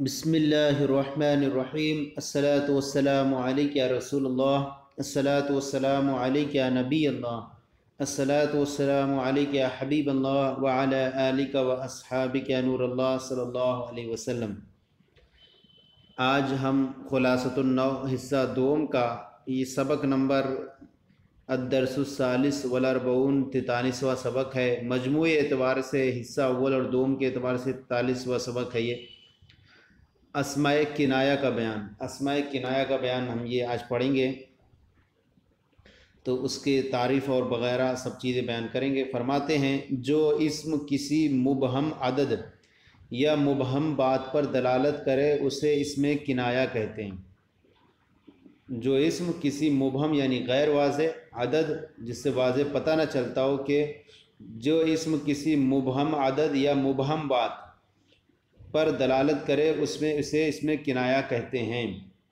बिस्मिल्लाहिर्रहमानिर्रहीम। अस्सलातु वस्सलामु अलैका या रसूल अल्लाह, अस्सलातु वस्सलामु अलैका या नबी अल्लाह, अस्सलातु वस्सलामु अलैका या हबीब अल्लाह व अला आलिका व अस्हाबिका या नूर अल्लाह सल्लल्लाहु अलैहि वसल्लम। आज हम खुलासतुन नौ हिस्सा दोम का ये सबक नंबर अद्दरसुस्सालिस वल अर्बऊन 43वां सबक है। मजमूई एतबार से हिस्सा अव्वल और दोम के एतबार से 43वां सबक है। ये अस्माए किनाया का बयान, अस्माए किनाया का बयान हम ये आज पढ़ेंगे, तो उसके तारीफ़ और वग़ैरह सब चीज़ें बयान करेंगे। फरमाते हैं, जो इस्म किसी मुबहम अदद या मुबहम बात पर दलालत करे उसे इसमें किनाया कहते हैं। जो इस्म किसी मुबहम यानी गैर वाज़े अदद, जिससे वाज़े पता न चलता हो कि जो इस्म किसी मुबहम अदद या मुबहम बात पर दलालत करे उसमें उसे इसमें किनाया कहते हैं।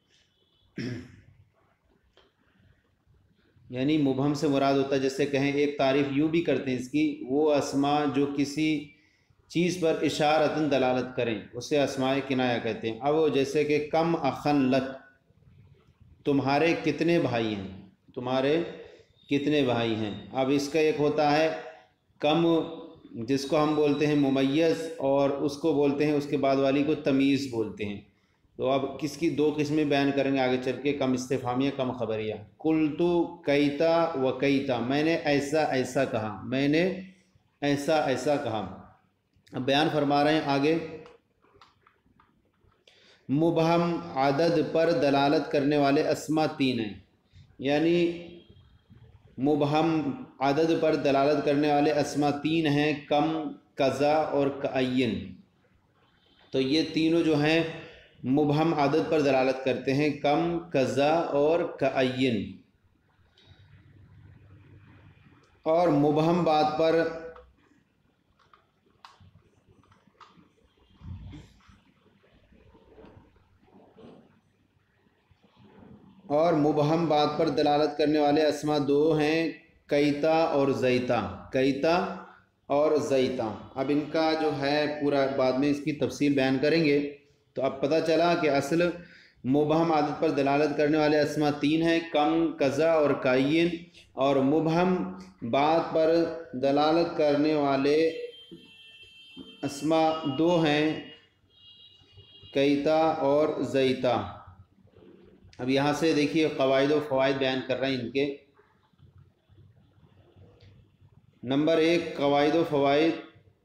यानी मुबहम से मुराद होता है, जैसे कहें, एक तारीफ़ यूँ भी करते हैं इसकी, वो अस्मा जो किसी चीज़ पर इशारतन दलालत करें उसे अस्माए किनाया कहते हैं। अब जैसे कि कम अखन लक, तुम्हारे कितने भाई हैं, तुम्हारे कितने भाई हैं। अब इसका एक होता है कम, जिसको हम बोलते हैं मुमय्यज़, और उसको बोलते हैं, उसके बाद वाली को तमीज़ बोलते हैं। तो अब किसकी दो किस्में बयान करेंगे आगे चल के, कम इस्तिफ़ामिया, कम ख़बरिया। कुल्तु कैता व कैता, मैंने ऐसा ऐसा कहा, मैंने ऐसा ऐसा कहा। अब बयान फरमा रहे हैं आगे, मुबहम अदद पर दलालत करने वाले अस्मा तीन हैं। यानी मुबहम अदद पर दलालत करने वाले अस्मा तीन हैं, कम, कज़ा और कअय्यन। तो ये तीनों जो हैं मुबहम अदद पर दलालत करते हैं, कम, कज़ा और कअय्यन। और मुबहम बात पर दलालत करने वाले अस्मा दो हैं, कैता और ज़ैता, कैता और ज़ैता। अब इनका जो है पूरा बाद में इसकी तफसील बयान करेंगे। तो अब पता चला कि असल मुबहम आदत पर दलालत करने वाले अस्मा तीन हैं, कम, कज़ा और कअय्यन। और मुबहम बात पर दलालत करने वाले अस्मा दो हैं, कैता और ज़ैता। अब यहाँ से देखिए क़वाइद व फ़वाइद बयान कर रहे हैं इनके। नंबर एक, क़वाइद व फ़वाइद।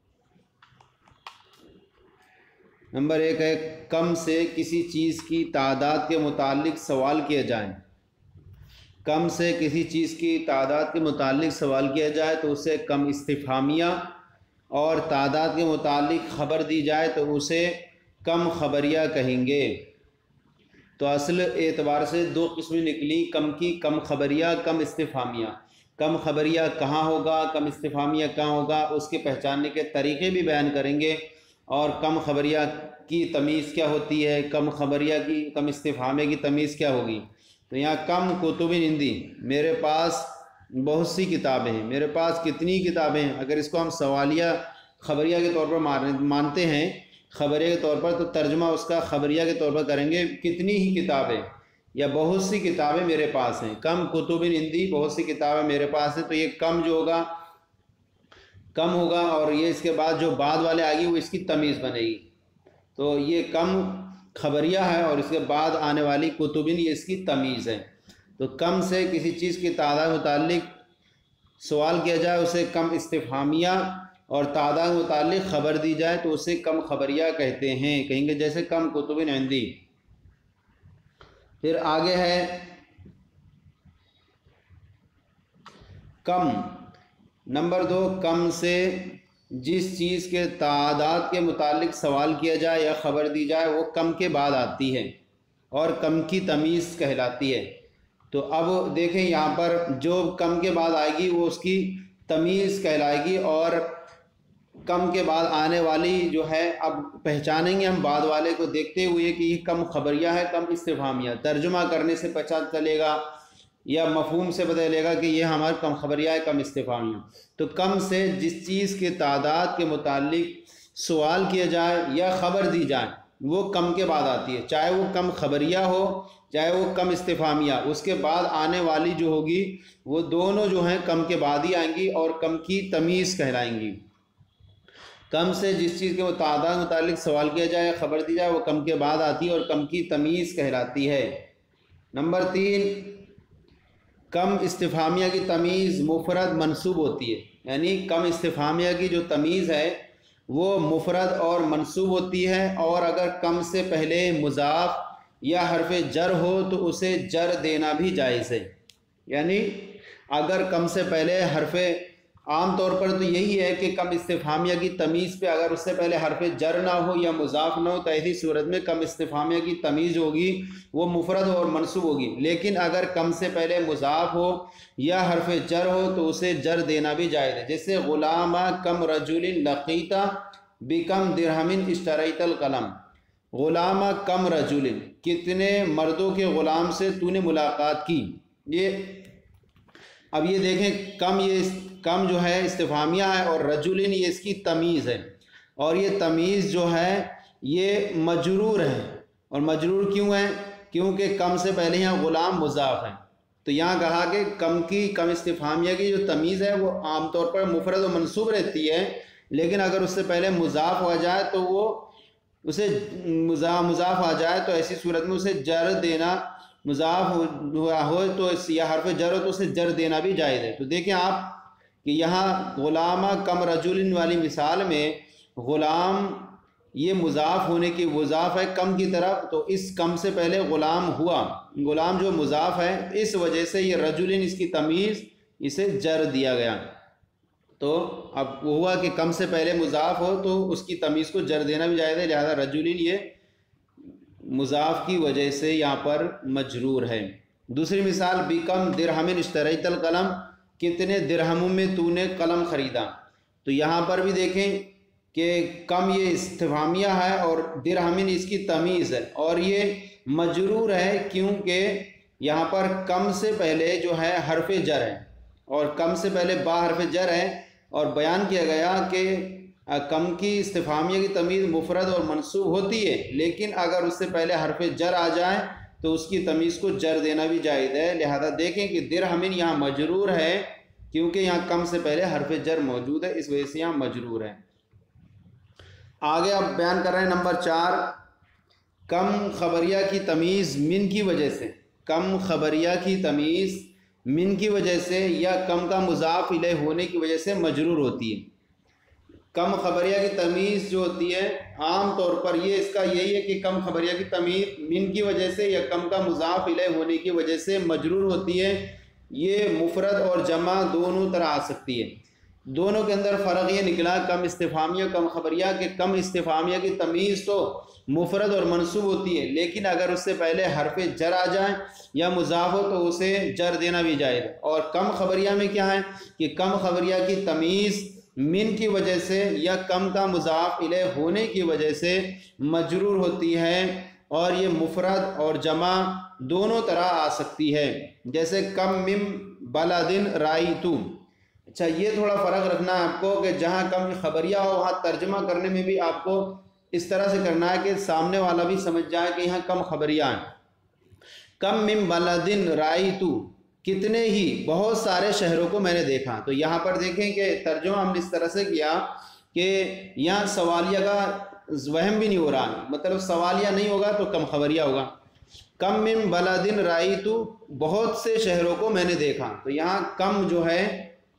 नंबर एक है, कम से किसी चीज़ की तादाद के मुतालिक सवाल किया जाए। कम से किसी चीज़ की तादाद के मुतालिक सवाल किया जाए तो उसे कम इस्तिफ़हामिया, और तादाद के मुतालिक ख़बर दी जाए तो उसे कम ख़बरिया कहेंगे। तो असल एतबार से दो किस्में निकली कम की, कम ख़बरिया, कम इस्तिफ़हामिया। कम ख़बरिया कहाँ होगा, कम इस्तिफ़हामिया कहाँ होगा, उसके पहचानने के तरीक़े भी बयान करेंगे। और कम ख़बरिया की तमीज़ क्या होती है, कम ख़बरिया की, कम इस्तिफ़हामिया की तमीज़ क्या होगी। तो यहाँ कम कुतुबिन इंदी, मेरे पास बहुत सी किताबें हैं, मेरे पास कितनी किताबें हैं। अगर इसको हम सवालिया ख़बरिया के तौर पर मानते हैं, ख़बरिया के तौर पर, तो तर्जुमा उसका ख़बरिया के तौर पर करेंगे, कितनी ही किताबें या बहुत सी किताबें मेरे पास हैं। कम कुतुबिन इंदी, बहुत सी किताबें मेरे पास हैं। तो ये कम जो होगा कम होगा, और ये इसके बाद जो बाद वाले आएगी वो इसकी तमीज़ बनेगी। तो ये कम ख़बरिया है और इसके बाद आने वाली कुतुबिन ये इसकी तमीज़ है। तो कम से किसी चीज़ की तादाद मुतालिक सवाल किया जाए उसे कम इस्तिफ़हामिया, और तादाद मुतालिक ख़बर दी जाए तो उसे कम ख़बरिया कहते हैं, कहेंगे जैसे कम कुतुबिन इंदी। फिर आगे है कम। नंबर दो, कम से जिस चीज़ के तादाद के मुतालिक सवाल किया जाए या ख़बर दी जाए वो कम के बाद आती है और कम की तमीज़ कहलाती है। तो अब देखें यहाँ पर जो कम के बाद आएगी वो उसकी तमीज़ कहलाएगी, और कम के बाद आने वाली जो है, अब पहचानेंगे हम बाद वाले को देखते हुए कि ये कम ख़बरिया है, कम इस्तिफ़हामिया। तर्जुमा करने से पता चलेगा या मफ़हूम से पता चलेगा कि ये हमारा कम ख़बरिया है, कम इस्तिफ़हामिया। तो कम से जिस चीज़ के तादाद के मुतालिक सवाल किया जाए या ख़बर दी जाए وہ کم کے بعد آتی ہے، چاہے وہ کم خبریہ ہو چاہے وہ کم استفہامیہ، اس کے بعد آنے والی جو ہوگی وہ دونوں جو ہیں کم کے بعد ہی آئیں گی اور کم کی تمیز کہلائیں گی۔ کم سے جس چیز کے وہ تعداد متعلق سوال کیا جائے خبر دی جائے وہ کم کے بعد آتی ہے اور کم کی تمیز کہلاتی ہے۔ نمبر 3، کم استفہامیہ کی تمیز مفرد منصوب ہوتی ہے، یعنی کم استفہامیہ کی جو تمیز ہے وہ مفرد اور منصوب ہوتی ہے، اور اگر کم سے پہلے مضاف یا حرف جر ہو تو اسے جر دینا بھی جائز ہے۔ یعنی اگر کم سے پہلے حرف، عام طور پر تو یہی ہے کہ کم استفہامیہ کی تمیز پہ اگر اس سے پہلے حرف جر نہ ہو یا مضاف نہ ہو تو ایسی صورت میں کم استفہامیہ کی تمیز ہوگی وہ مفرد اور منصوب ہوگی، لیکن اگر کم سے پہلے مضاف ہو یا حرف جر ہو تو اسے جر دینا بھی جائز ہے، جیسے غلام کم رجل لقیتا بکم درہم اشتریت القلم۔ غلام کم رجل، کتنے مردوں کے غلام سے تو نے ملاقات کی۔ یہ اب یہ دیکھیں کم جو ہے استفہامیہ ہے اور رجل یہ اس کی تمیز ہے، اور یہ تمیز جو ہے یہ مجرور ہے، اور مجرور کیوں ہے؟ کیونکہ کم سے پہلے یہاں غلام مضاف ہے، تو یہاں کہا کہ کم استفہامیہ کی جو تمیز ہے وہ عام طور پر مفرد و منصوب رہتی ہے، لیکن اگر اس سے پہلے مضاف ہو جائے تو وہ اسے مضاف آ جائے تو ایسی صورت میں اسے جر دینا، مضاف ہو تو یا حرف جر ہو تو اسے جر دینا بھی جائز ہے۔ تو دیکھیں آپ کہ یہاں غلام کم رجل والی مثال میں غلام یہ مضاف ہونے کی مضاف ہے کم کی طرف، تو اس کم سے پہلے غلام ہوا، غلام جو مضاف ہے اس وجہ سے یہ رجل اس کی تمیز اسے جر دیا گیا۔ تو اب وہ ہوا کہ کم سے پہلے مضاف ہو تو اس کی تمیز کو جر دینا بھی جائز ہے، لہذا رجل یہ مضاف کی وجہ سے یہاں پر مجرور ہے۔ دوسری مثال بکم درہم اشتریت القلم، کتنے درہموں میں تو نے قلم خریدا۔ تو یہاں پر بھی دیکھیں کہ کم یہ استفہامیہ ہے اور درہم اس کی تمیز ہے، اور یہ مجرور ہے کیونکہ یہاں پر کم سے پہلے جو ہے حرف جر ہے، اور کم سے پہلے با حرف جر ہے، اور بیان کیا گیا کہ کم کی استفہامیہ کی تمیز مفرد اور منصوب ہوتی ہے، لیکن اگر اس سے پہلے حرف جر آ جائے تو اس کی تمیز کو جر دینا بھی جائز ہے، لہذا دیکھیں کہ درہم یہاں مجرور ہے کیونکہ یہاں کم سے پہلے حرف جر موجود ہے، اس وجہ سے یہاں مجرور ہے۔ آگے اب بیان کر رہے ہیں نمبر 4، کم خبریہ کی تمیز من کی وجہ سے، کم خبریہ کی تمیز من کی وجہ سے یا کم کا مضاف الیہ ہونے کی وجہ سے مجرور ہوتی ہے۔ کم خبریہ کی تمیز جو ہوتی ہے عام طور پر یہ اس کا یہی ہے کہ کم خبریہ کی تمیز من کی وجہ سے یا کم کا مضاف الیہ ہونے کی وجہ سے مجرور ہوتی ہے، یہ مفرد اور جمع دونوں طرح آ سکتی ہے۔ دونوں کے اندر فرق یہ نکلا کم استفہامیہ کم خبریہ کہ کم استفہامیہ کی تمیز تو مفرد اور منصوب ہوتی ہے، لیکن اگر اس سے پہلے حرف جر آ جائے یا مضاف ہو تو اسے جر دینا بھی جائز ہے۔ اور کم خبریہ میں کیا ہے کہ کم خبریہ کی تمیز من کی وجہ سے یا کم کا مضاف الیہ ہونے کی وجہ سے مجرور ہوتی ہے، اور یہ مفرد اور جمع دونوں طرح آ سکتی ہے، جیسے کم من بلدن رائیتو۔ اچھا یہ تھوڑا فرق رکھنا ہے آپ کو کہ جہاں کم خبریہ ہو وہاں ترجمہ کرنے میں بھی آپ کو اس طرح سے کرنا ہے کہ سامنے والا بھی سمجھ جائے کہ یہاں کم خبریہ ہیں۔ کم من بلدن رائیتو، کتنے ہی بہت سارے شہروں کو میں نے دیکھا۔ تو یہاں پر دیکھیں کہ ترجمہ ہم نے اس طرح سے کیا کہ یہاں سوالیہ کا وہم بھی نہیں ہو رہا، مطلب سوالیہ نہیں ہوگا تو کم خبریہ ہوگا۔ کم من بلدن رائیتو، بہت سے شہروں کو میں نے دیکھا، تو یہاں کم جو ہے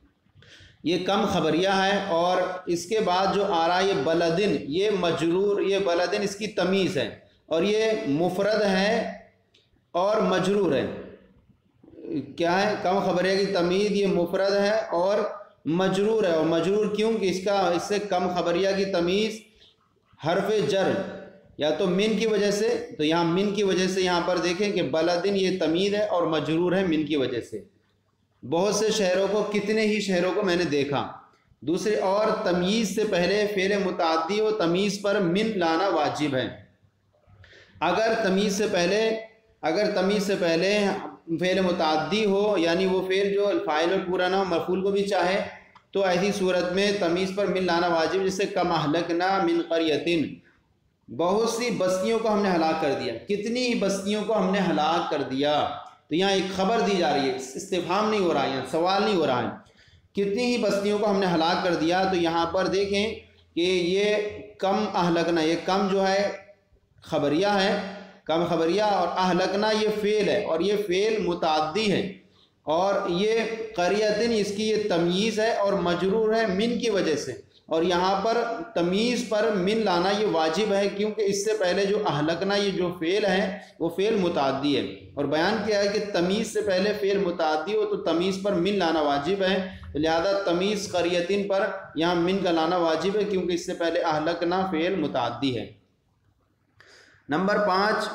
یہ کم خبریہ ہے، اور اس کے بعد جو آ رہا ہے یہ بلدن، یہ مجرور، یہ بلدن اس کی تمیز ہے، اور یہ مفرد ہے اور مجرور ہے۔ کیا ہے؟ کم خبریہ کی تمیز یہ مفرد ہے اور مجرور ہے، اور مجرور کیوں کہ اس سے کم خبریہ کی تمیز حرف جر یا تو من کی وجہ سے، تو یہاں من کی وجہ سے یہاں پر دیکھیں کہ بلدن یہ تمیز ہے اور مجرور ہے من کی وجہ سے۔ بہت سے شہروں کو، کتنے ہی شہروں کو میں نے دیکھا۔ دوسرے، اور تمیز سے پہلے فعل متعدی و تمیز پر من لانا واجب ہے۔ اگر تمیز سے پہلے فعل متعدی ہو، یعنی وہ فعل جو فاعل اور پورا نہ ہو، مفعول کو بھی چاہے، تو ایسی صورت میں تمیز پر من لانا واجب، جیسے کم اہلکنا من قریۃ، بہت سی بستیوں کو ہم نے ہلاک کر دیا، کتنی ہی بستیوں کو ہم نے ہلاک کر دیا۔ تو یہاں ایک خبر دی جا رہی ہے، استفہام نہیں ہو رہا ہے، یہاں سوال نہیں ہو رہا ہے، کتنی ہی بستیوں کو ہم نے ہلاک کر دیا۔ تو یہاں پر دیکھیں کہ یہ کم اہلکنا، یہ کم جو ہے خبریہ ہے، کم خبریہ، اور اہلکنا یہ فعل ہے، اور یہ فعل متعدی ہے، اور یہ قریتن اس کی یہ تمییز ہے اور مجرور ہے من کی وجہ سے، اور یہاں پر تمییز پر من لانا یہ واجب ہے، کیونکہ اس سے پہلے جو اہلکنا یہ جو فعل ہے وہ فعل متعدی ہے، اور بیان کیا ہے کہ تمییز سے پہلے فعل متعدی ہو تو تمییز پر من لانا واجب ہے، لہذا تمییز قریتن پر یہاں من کا لانا واجب ہے، کیونکہ اس سے پہلے اہلکنا فعل متعدی ہے۔ نمبر 5،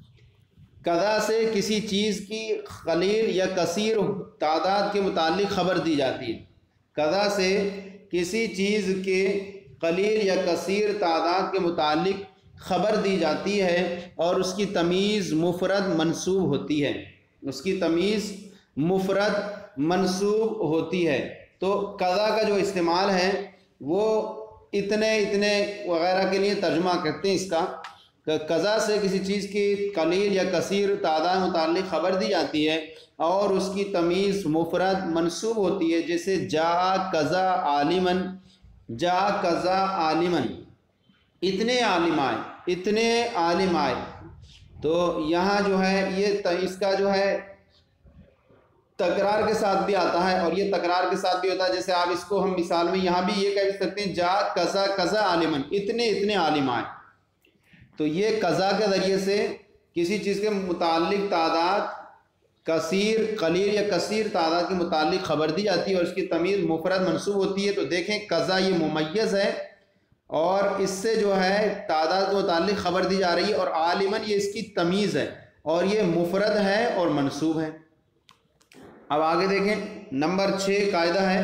قضا سے کسی چیز کی قلیل یا کثیر تعداد کے متعلق خبر دی جاتی ہے۔ قضا سے کسی چیز کے قلیل یا کثیر تعداد کے متعلق خبر دی جاتی ہے اور اس کی تمیز مفرد منصوب ہوتی ہے، اس کی تمیز مفرد منصوب ہوتی ہے۔ تو قضا کا جو استعمال ہے وہ اتنے وغیرہ کے لیے ترجمہ کرتے ہیں اس کا، کہ قضا سے کسی چیز کی قلیل یا کثیر تعداد متعلق خبر دی جاتی ہے اور اس کی تمیز مفرد منصوب ہوتی ہے، جیسے جاء قضا عالمن، جاء قضا عالمن، اتنے عالم آئے، اتنے عالم آئے۔ تو یہاں جو ہے یہ اس کا جو ہے تکرار کے ساتھ بھی آتا ہے اور یہ تکرار کے ساتھ بھی ہوتا ہے، جیسے آپ اس کو ہم مثال میں یہاں بھی یہ کہہ سکتے ہیں جاء قضا قضا عالمن، اتنے عالم آئے۔ تو یہ قضا کے ذریعے سے کسی چیز کے متعلق تعداد کثیر، قلیل یا کثیر تعداد کے متعلق خبر دی جاتی ہے اور اس کی تمیز مفرد منصوب ہوتی ہے۔ تو دیکھیں قضا یہ ممیز ہے اور اس سے جو ہے تعداد کے متعلق خبر دی جا رہی ہے، اور عالمن یہ اس کی تمیز ہے اور یہ مفرد ہے اور منصوب ہے۔ اب آگے دیکھیں، نمبر 6 قاعدہ ہے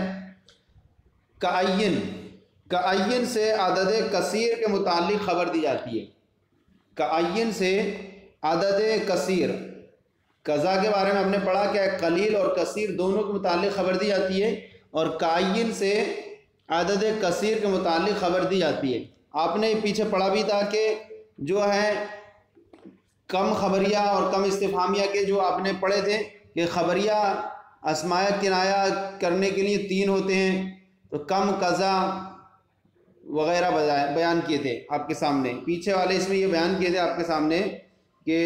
کعین، کعین سے عدد کثیر کے متعلق خبر دی جاتی ہے۔ کعین سے عدد کثیر، قضا کے بارے میں ہم نے پڑھا کہ قلیل اور کثیر دونوں کے متعلق خبر دی جاتی ہے، اور کعین سے عدد کثیر کے متعلق خبر دی جاتی ہے۔ آپ نے پیچھے پڑھا بھی تھا کہ جو ہے کم خبریہ اور کم استفہامیہ کے جو آپ نے پڑھے تھے کہ خبریہ اسماء کنایہ کرنے کے لیے 3 ہوتے ہیں، تو کم، قضا وغیرہ بیان کیے تھے آپ کے سامنے، پیچھے والے اس میں یہ بیان کیے تھے آپ کے سامنے کہ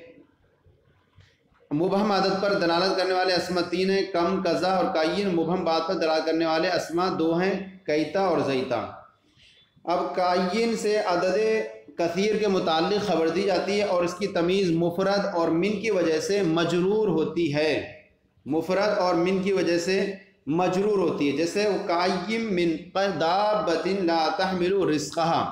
مبہم عدد پر دلالت کرنے والے اسماء 3 ہیں، کم، قضا اور کعین۔ مبہم بات پر دلالت کرنے والے اسماء 2 ہیں، کیتا اور زیتا۔ اب کعین سے عدد کثیر کے متعلق خبر دی جاتی ہے اور اس کی تمیز مفرد اور من کی وجہ سے مجرور ہوتی ہے، مفرد اور من کی وجہ سے مجرور ہوتی ہے، جیسے کعین من دابۃ لا تحمل رزقہا،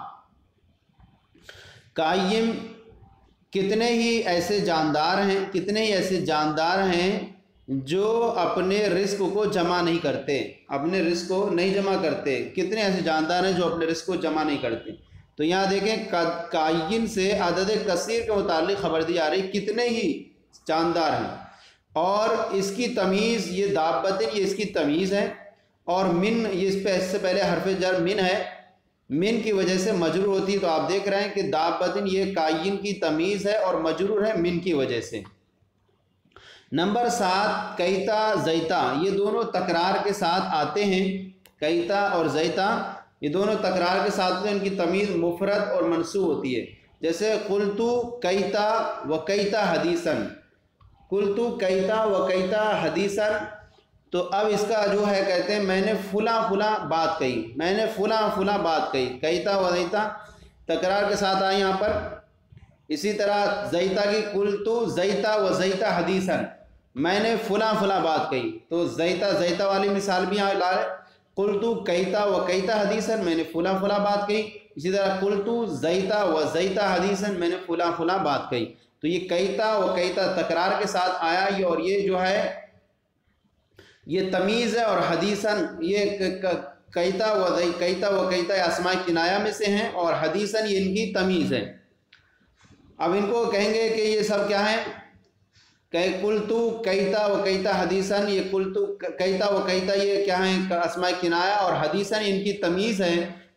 کعین کتنے ہی ایسے جاندار ہیں، کتنے ہی ایسے جاندار ہیں جو اپنے رزق کو جمع نہیں کرتے، اپنے رزق کو نہیں جمع کرتے، کتنے ایسے جاندار ہیں جو اپنے رزق کو جمع نہیں کرتے۔ تو یہاں دیکھیں کعین سے عدد کثیر کے متعلق خبر دی جا رہی، کتنے ہی جاندار ہیں، اور اس کی تمیز یہ دابۃ یہ اس کی تمیز ہے، اور من یہ اس سے پہلے حرف جر من ہے، من کی وجہ سے مجرور ہوتی ہے۔ تو آپ دیکھ رہے ہیں کہ دابۃ یہ کعین کی تمیز ہے اور مجرور ہے من کی وجہ سے۔ نمبر 7 کیتا زیتا، یہ دونوں تکرار کے ساتھ آتے ہیں، کیتا اور زیتا یہ دونوں تکرار کے ساتھ ان کی تمیز مفرد اور منصوب ہوتی ہے، جیسے قلتو کیتا و کیتا حدیثاً، قلتو کیتا و کیتا حدیثاً۔ تو اب اس کا جو ہے کہتے ہیں میں نے فلاں فلاں بات کہی، میں نے فلاں فلاں بات کہی، کیتا و زیتا تکرار کے ساتھ آئے یہاں پر۔ اسی طرح زیتا کی قلتو زیتا و زیتا حدیثاً، میں نے فلاں فلاں بات کہی، تو زیتا زیتا والی مثال بھی یہاں لا ہے، قلتو کیتا و کیتا حدیثاً، میں نے فلاں فلاں بات کہی۔ اسی طرح قلتو زیتا و زیتا حدیثاً، میں نے فلاں فلاں بات کہی۔ تو یہ کیتا و کیتا تکرار کے ساتھ آیا، یہ اور یہ جو ہے یہ تمیز ہے، اور حدیثاً یہ کیتا و کیتا اسماء کنایہ میں سے ہیں، اور حدیثاً یہ ان کی تمیز ہے۔ اب ان کو کہیں گے کہ یہ سب کیا ہیں، کہ قلتو کیتا و کیتا حدیثاً، یہ قلتو کیتا و کیتا یہ کیا ہیں اسماء کنایہ، اور حدیثاً ان کی تمیز ہے،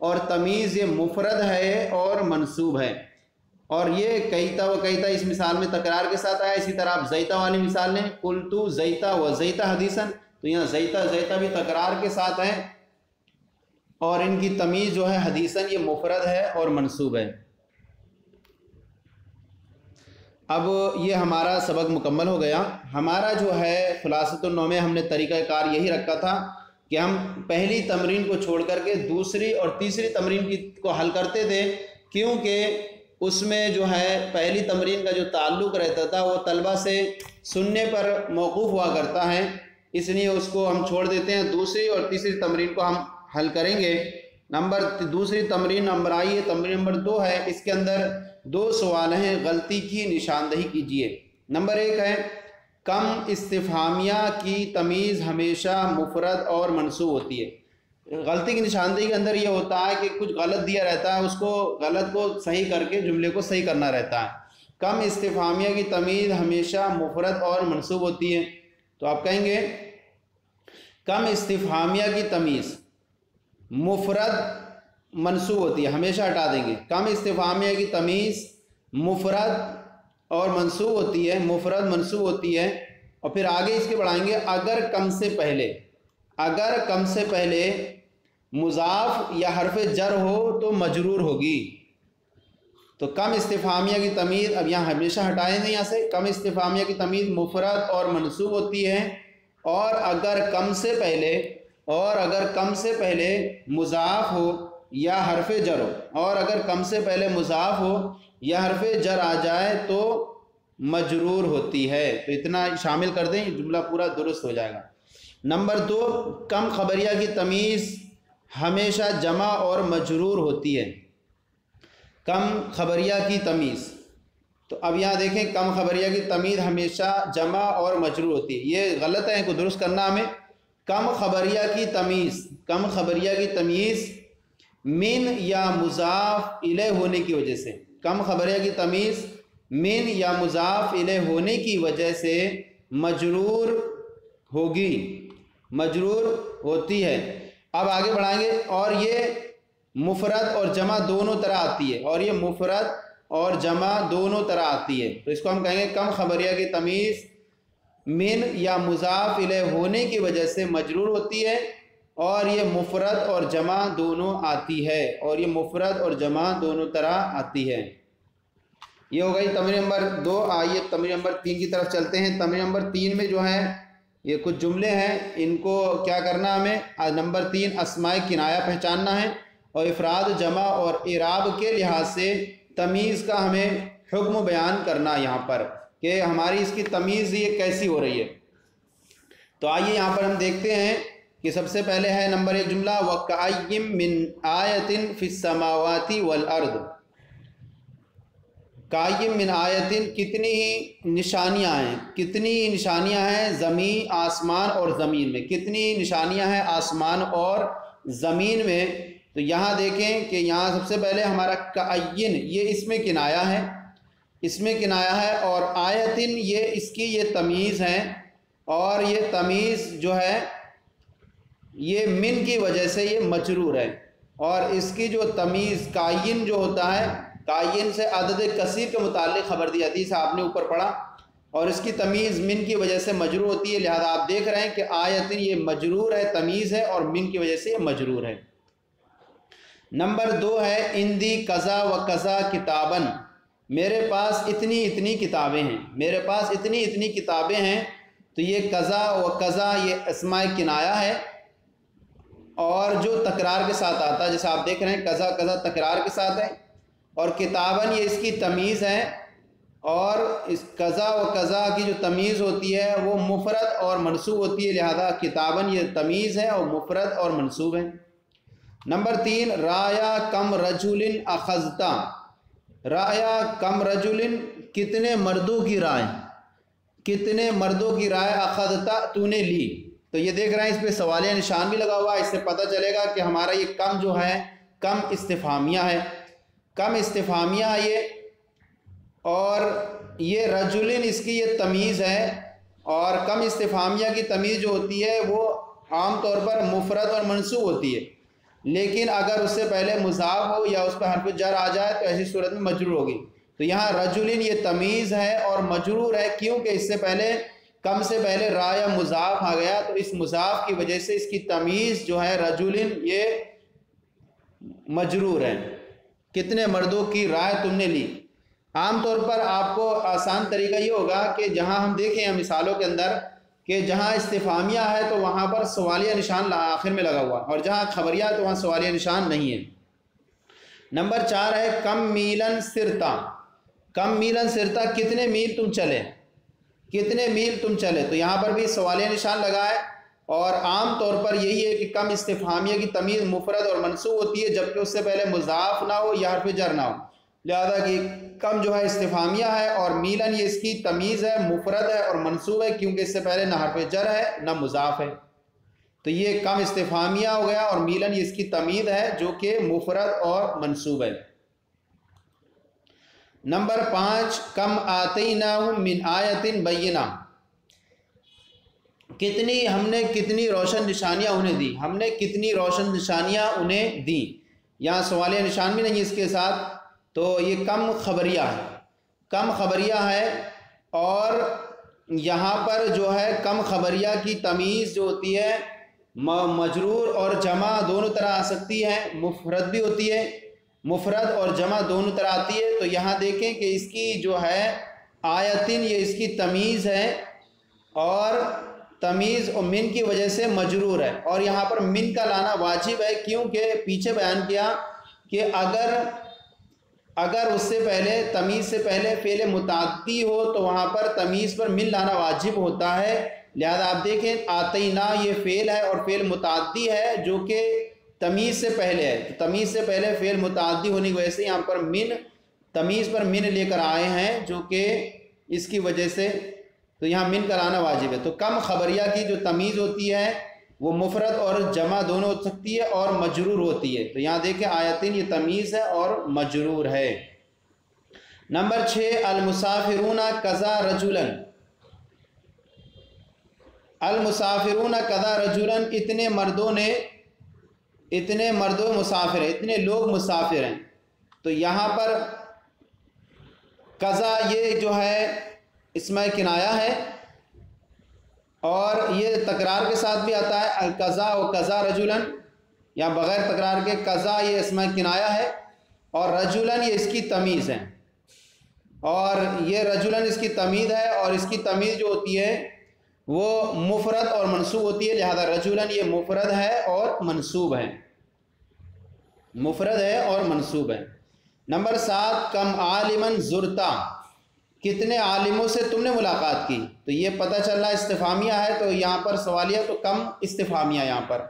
اور تمیز یہ مفرد ہے اور منصوب ہے، اور یہ کئیتا و کئیتا اس مثال میں تکرار کے ساتھ آیا۔ اسی طرح آپ زیتا والی مثال لیں، قلتو زیتا و زیتا حدیثاً، تو یہاں زیتا زیتا بھی تکرار کے ساتھ ہے، اور ان کی تمیز جو ہے حدیثاً یہ مفرد ہے اور منصوب ہے۔ اب یہ ہمارا سبق مکمل ہو گیا۔ ہمارا جو ہے خلاصۃ النوح میں ہم نے طریقہ کار یہی رکھا تھا کہ ہم پہلی تمرین کو چھوڑ کر کے دوسری اور تیسری تمرین کو حل کرتے تھے، کیونکہ اس میں جو ہے پہلی تمرین کا جو تعلق رہتا تھا وہ طلبہ سے سننے پر موقوف ہوا کرتا ہے، اس لیے اس کو ہم چھوڑ دیتے ہیں۔ دوسری اور تیسری تمرین کو ہم حل کریں گے۔ دوسری تمرین نمبر آئی ہے، تمرین نمبر 2 ہے، اس کے اندر 2 سوال ہیں، غلطی کی نشاندہی کیجیے۔ نمبر 1 ہے، کم استفہامیہ کی تمیز ہمیشہ مفرد اور منصوب ہوتی ہے۔ غلطی کی نشاندہی کے اندر یہ ہوتا ہے کہ کچھ غلط دیا رہتا ہے، اس کو غلط کو صحیح کر کے جملے کو صحیح کرنا رہتا ہے۔ کم استفہامیہ کی تمیز ہمیشہ مفرد اور منصوب ہوتی ہے، تو آپ کہیں گے کم استفہامیہ کی تمیز مفرد منصوب ہوتی ہے، ہمیشہ ہٹا دیں گے۔ کم استفہامیہ کی تمیز مفرد اور منصوب ہوتی ہے، مفرد منصوب ہوتی ہے، اور پھر آگے اس کے بڑھائیں گے اگر کم سے پہلے مضاف یا حرف جر ہو تو مجرور ہوگی۔ تو کم استفہامیہ کی تمیز اب یہاں ہمیشہ ہٹائیں گے، یہاں سے کم استفہامیہ کی تمیز مفرد اور منصوب ہوتی ہے، اور اگر کم سے پہلے مضاف ہو یا حرف جر ہو، اور اگر کم سے پہلے مضاف ہو یا حرف جر آ جائے تو مجرور ہوتی ہے۔ تو اتنا شامل کر دیں، جملہ پورا درست ہو جائے گا۔ نمبر 2، کم خبریہ کی تمیز ہمیشہ جمع اور مجرور ہوتی ہے۔ کم خبریہ کی تمیز، تو اب یہاں دیکھیں کم خبریہ کی تمیز ہمیشہ جمع اور مجرور ہوتی ہے، یہ غلط ہے، کو درست کرنا ہمیں۔ کم خبریہ کی تمیز من یا مضاف الیہ ہونے کی وجہ سے، کم خبریہ کی تمیز من یا مضاف الیہ ہونے کی وجہ سے مجرور ہوتی ہے۔ اب آگے بڑھائیں گے، اور یہ مفرد اور جمع دونوں طرح آتی ہے، تو اس کو ہم کہیں گے کم خبریہ کی تمیز من یا مضاف الیہ ہونے کی وجہ سے مجرور ہوتی ہے، اور یہ مفرد اور جمع دونوں طرح آتی ہے۔ یہ ہو گئی تمرین نمبر 2۔ آئیے تمرین نمبر 3 کی طرف چلتے ہیں۔ تمرین نمبر 3 میں جو ہے یہ کچھ جملے ہیں، ان کو کیا کرنا ہمیں، نمبر 3 اسماء کنایہ پہچاننا ہے، اور افراد جمع اور اعراب کے لحاظ سے تمیز کا ہمیں حکم بیان کرنا یہاں پر کہ ہماری اس کی تمیز یہ کیسی ہو رہی ہے۔ تو آئیے یہاں پر ہم دیکھتے ہیں کہ سب سے پہلے ہے نمبر 1 جملہ، وَكَأَيٍّ مِّنْ آیَةٍ فِي السَّمَاوَاتِ وَالْأَرْضِ۔ کَأَيٍّ مِّنْ آیَةٍ کتنی ہی نشانیاں ہیں زمین، آسمان اور زمین میں، کتنی نشانیاں ہیں آسمان اور زمین میں۔ تو یہاں دیکھیں کہ یہاں سب سے پہلے ہمارا کَأَيٍّ یہ اس میں کنایہ ہے، اور آیتن یہ تمیز ہے، اور یہ تمیز جو ہے یہ من کی وجہ سے یہ مجرور ہے، اور اس کی جو تمیز کائن جو ہوتا ہے، کائن سے عدد کثیر کے متعلق خبر دی جاتی ہے، آپ نے اوپر پڑھا، اور اس کی تمیز من کی وجہ سے مجرور ہوتی ہے، لہذا آپ دیکھ رہے ہیں کہ آیتن یہ مجرور ہے، تمیز ہے، اور من کی وجہ سے یہ مجرور ہے۔ نمبر 2 ہے اندی کذا و کذا کتابن، میرے پاس اتنی کتابیں ہیں، تو یہ کذا و کذا یہ اسماء کنایہ ہے، اور جو تکرار کے ساتھ آتا ہے، جیسے آپ دیکھ رہے ہیں کذا کذا تکرار کے ساتھ ہے، اور کتابن یہ اس کی تمیز ہے، اور اس کذا و کذا کی جو تمیز ہوتی ہے وہ مفرد اور منصوب ہوتی ہے، لہذا کتابن یہ تمیز ہے اور مفرد اور منصوب ہے۔ نمبر 3 رایا کم رجل اخذتا، رایا کم رجل کتنے مردوں کی رائے اخذتا تو نے لی۔ تو یہ دیکھ رہے ہیں اس پہ سوالیہ نشان بھی لگا ہوا ہے، اس سے پتہ چلے گا کہ ہمارا یہ کم جو ہے کم استفہامیہ ہے، یہ، اور یہ رجلن اس کی یہ تمیز ہے، اور کم استفہامیہ کی تمیز جو ہوتی ہے وہ عام طور پر مفرد اور منصوب ہوتی ہے، لیکن اگر اس سے پہلے مضاف ہو یا اس پہ حرف جر آ جائے تو ایسی صورت میں مجرور ہوگی۔ تو یہاں رجلن یہ تمیز ہے اور مجرور ہے، کیونکہ اس سے پہلے کم سے پہلے را یا مضاف آ گیا، تو اس مضاف کی وجہ سے اس کی تمیز جو ہے رجلن یہ مجرور ہے۔ کتنے مردوں کی رائے تم نے لی؟ عام طور پر آپ کو آسان طریقہ یہ ہوگا کہ جہاں ہم دیکھیں ہیں مثالوں کے اندر کہ جہاں استفہامیہ ہے تو وہاں پر سوالیہ نشان آخر میں لگا ہوا، اور جہاں خبریہ ہے تو وہاں سوالیہ نشان نہیں ہے۔ نمبر 4 ہے کم میلن سرتا۔ کم میلن سرتا، کتنے میل تم چلے، کتنے میل تم چلے، تو یہاں پر بھی سوالیہ نشان لگا ہے، اور عام طور پر یہی ہے کہ کم استفہامیہ کی تمیز مفرد اور منصوب ہوتی ہے جبکہ اس سے پہلے مضاف نہ ہو یا حرف جر نہ ہو، لہذا کہ کم جو ہے استفہامیہ ہے، اور میلن یہ اس کی تمیز ہے، مفرد ہے اور منصوب ہے کیونکہ اس سے پہلے نہ حرف جر ہے نہ مضاف ہے، تو یہ کم استفہامیہ ہو گیا، اور میلن یہ اس کی تمیز ہے جو کہ مفرد اور منصوب ہے۔ نمبر 5 کم آتیناہم من آیت بینہ۔ ہم نے کتنی روشن نشانیاں انہیں دی، ہم نے کتنی روشن نشانیاں انہیں دیں۔ یہاں سوالیہ نشان بھی نہیں اس کے ساتھ، تو یہ کم خبریہ ہے، کم خبریہ ہے، اور یہاں پر جو ہے کم خبریہ کی تمیز جو ہوتی ہے مجرور اور جمع دونوں طرح آ سکتی ہے، مفرد بھی ہوتی ہے، مفرد اور جمع دونوں طرح آتی ہے۔ تو یہاں دیکھیں کہ اس کی جو ہے آیتن یہ اس کی تمیز ہے، اور تمیز اور من کی وجہ سے مجرور ہے، اور یہاں پر من کا لانا واجب ہے کیونکہ پیچھے بیان کیا کہ اگر اس سے پہلے تمیز سے پہلے فعل متعدی ہو تو وہاں پر تمیز پر من لانا واجب ہوتا ہے، لہذا آپ دیکھیں آتینا یہ فعل ہے اور فعل متعدی ہے جو کہ تمیز سے پہلے ہے، تو تمیز سے پہلے فعل متعدی ہونے کی وجہ سے یہاں پر من تمیز پر من لے کر آئے ہیں جو کہ اس کی وجہ سے تو یہاں من کا لانا واجب ہے۔ تو کم خبریہ کی جو تمیز ہوتی ہے وہ مفرد اور جمع دونوں ہو سکتی ہے اور مجرور ہوتی ہے، تو یہاں دیکھیں آیتین یہ تمیز ہے اور مجرور ہے۔ نمبر 6 المسافرون کذا رجلا۔ المسافرون کذا رجلا، اتنے مردوں مسافر ہیں، اتنے لوگ مسافر ہیں، تو یہاں پر کذا یہ جو ہے اسم کنایہ ہے، اور یہ تکرار کے ساتھ بھی آتا ہے، القضا و قضا رجلن، یا بغیر تکرار کے قضا یہ اسم کنایہ ہے، اور رجلن یہ اس کی تمیز ہے، اور یہ رجلن اس کی تمیز ہے، اور اس کی تمیز جو ہوتی ہے وہ مفرد اور منصوب ہوتی ہے، لہذا رجلن یہ مفرد ہے اور منصوب ہے، مفرد ہے اور منصوب ہے۔ نمبر 7 کم عالمن زرتا، کتنے عالموں سے تم نے ملاقات کی، تو یہ پتہ چل رہا استفہامیہ ہے، تو یہاں پر سوالیہ تو کم استفہامیہ، یہاں پر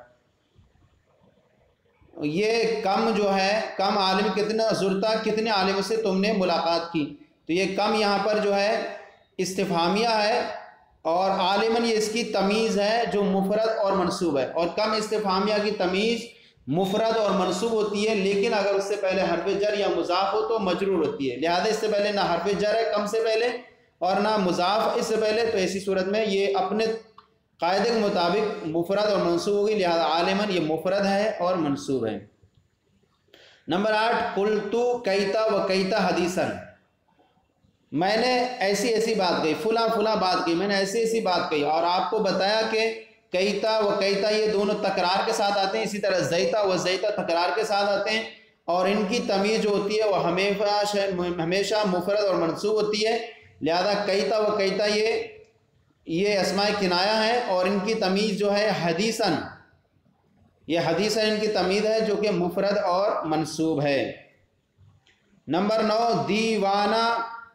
یہ کم جو ہے کم عالم کتنا زرتا کتنے عالموں سے تم نے ملاقات کی، تو یہ کم یہاں پر جو ہے استفہامیہ ہے، اور عالمن یہ اس کی تمیز ہے جو مفرد اور منصوب ہے، اور کم استفہامیہ کی تمیز مفرد اور منصوب ہوتی ہے، لیکن اگر اس سے پہلے حرف جر یا مضاف ہو تو مجرور ہوتی ہے، لہذا اس سے پہلے نہ حرف جر ہے کم سے پہلے اور نہ مضاف اس سے پہلے، تو ایسی صورت میں یہ اپنے قاعدے کے مطابق مفرد اور منصوب ہوگی، لہذا عالمن یہ مفرد ہے اور منصوب ہے۔ نمبر 8 قلتو کیتا و کیتا حدیثا، میں نے ایسی بات کہی، فلاں بات کہی، میں نے ایسی بات کہی، اور آپ کو بتایا کہ کیتا و کیتا یہ دونوں تکرار کے ساتھ آتے ہیں، اسی طرح زیتا و زیتا تکرار کے ساتھ آتے ہیں، اور ان کی تمیز جو ہوتی ہے وہ ہمیشہ مفرد اور منصوب ہوتی ہے، لہذا کیتا و کیتا یہ اسماء کنایہ ہیں، اور ان کی تمیز جو ہے حدیثاً، یہ حدیثاً ان کی تمیز ہے جو کہ مفرد اور منصوب ہے۔ نمبر 9 دیوانہ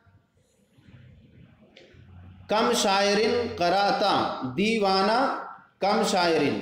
کم شاعرن قراتا، دیوانہ کم شاعرن،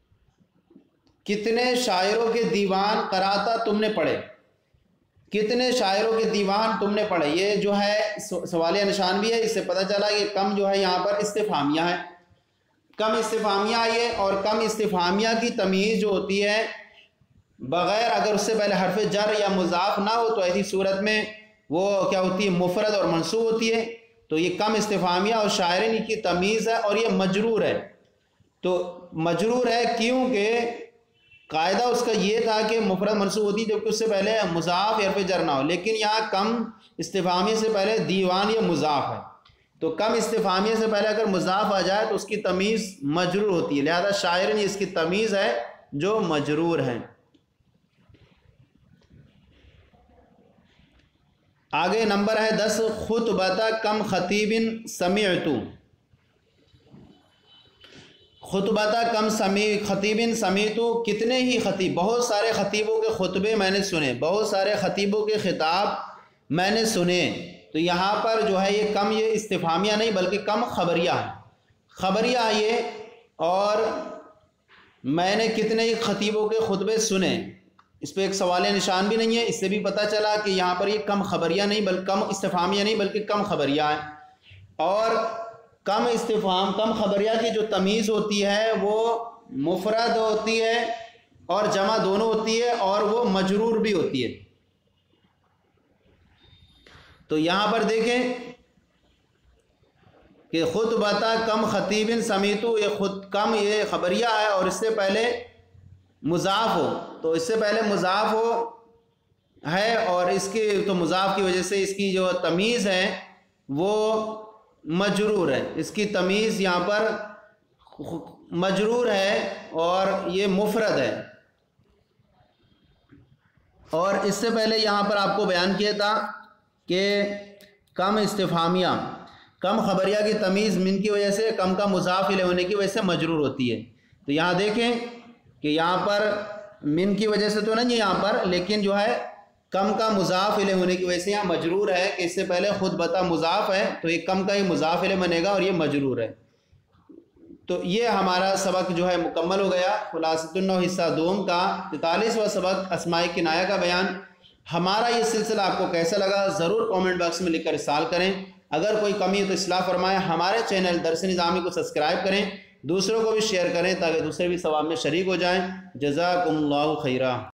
کتنے شاعروں کے دیوان قراتا تم نے پڑھے، کتنے شاعروں کے دیوان تم نے پڑھے، یہ جو ہے سوالیہ نشان بھی ہے، اس سے پتہ چلا کہ کم جو ہے یہاں پر استفہامیہ ہے، کم استفہامیہ آئی ہے، اور کم استفہامیہ کی تمیز جو ہوتی ہے بغیر اگر اس سے پہلے حرف جر یا مضاف نہ ہو تو ایسی صورت میں وہ کیا ہوتی ہے مفرد اور منصوب ہوتی ہے، تو یہ کم استفہامیہ اور شاعرین کی تمیز ہے، اور یہ مجرور ہے، تو مجرور ہے کیونکہ قاعدہ اس کا یہ تھا کہ مفرد منصوب ہوتی جبکہ اس سے پہلے مضاف یا حرف جر نہ ہو، لیکن یہاں کم استفہامیہ سے پہلے دیوان یا مضاف ہے، تو کم استفہامیہ سے پہلے اگر مضاف آ جائے تو اس کی تمیز مجرور ہوتی ہے، لہذا شاعر نے اس کی تمیز ہے جو مجرور ہے۔ آگے نمبر ہے 10، خطبۃ کم خطیب سمعت۔ خطبۃ کم خطیب سمعت، کتنے ہی خطیب، بہت سارے خطیبوں کے خطبے میں نے سنے، بہت سارے خطیبوں کے خطاب میں نے سنے۔ تو یہاں پر جو ہے یہ کم، یہ استفہامیہ نہیں بلکہ کم خبریہ ہے، خبریہ ہے یہ، اور میں نے کتنے ہی خطیبوں کے خطبے سنے، اس پہ ایک سوال نشان بھی نہیں ہے، اس سے بھی پتہ چلا کہ یہاں پر یہ کم خبریہ نہیں بلکہ کم استفہامیہ نہیں بلکہ کم خبریہ ہے۔ اور کم استفہام، کم خبریہ کی جو تمیز ہوتی ہے وہ مفرد ہوتی ہے اور جمع دونوں ہوتی ہے، اور وہ مجرور بھی ہوتی ہے۔ تو یہاں پر دیکھیں کہ خطبۃ کم خطیب سمیت، یہ خود کم یہ خبریہ ہے اور اس سے پہلے مضاف ہو، تو اس سے پہلے مضاف ہو ہے اور اس کی تو مضاف کی وجہ سے اس کی جو تمیز ہے وہ مجرور ہے، اس کی تمیز یہاں پر مجرور ہے اور یہ مفرد ہے۔ اور اس سے پہلے یہاں پر آپ کو بیان کیا تھا کہ کم استفہامیہ، کم خبریہ کی تمیز من کی وجہ سے، کم کا مضاف الیہ ہونے کی وجہ سے مجرور ہوتی ہے۔ تو یہاں دیکھیں کہ یہاں پر من کی وجہ سے تو نہیں ہے یہاں پر، لیکن جو ہے کم کا مضاف الیہ ہونے کی وجہ سے یہاں مجرور ہے کہ اس سے پہلے خطبۃ مضاف ہے تو یہ کم کا یہ مضاف الیہ بنے گا اور یہ مجرور ہے۔ تو یہ ہمارا سبق جو ہے مکمل ہو گیا، خلاصۃ النحو حصہ دوم کا 43واں سبق اسماء کنایہ کا بیان۔ ہمارا یہ سلسلہ آپ کو کیسا لگا ضرور کامنٹ باکس میں لکھ کر ارسال کریں، اگر کوئی کمی ہے تو اصلاح فرمائیں۔ ہمارے چینل درس نظامی کو سبسکرائب کریں، دوسروں کو بھی شیئر کریں تاکہ دوسرے بھی ثواب میں شریک ہو جائیں۔ جزاکم اللہ خیرہ۔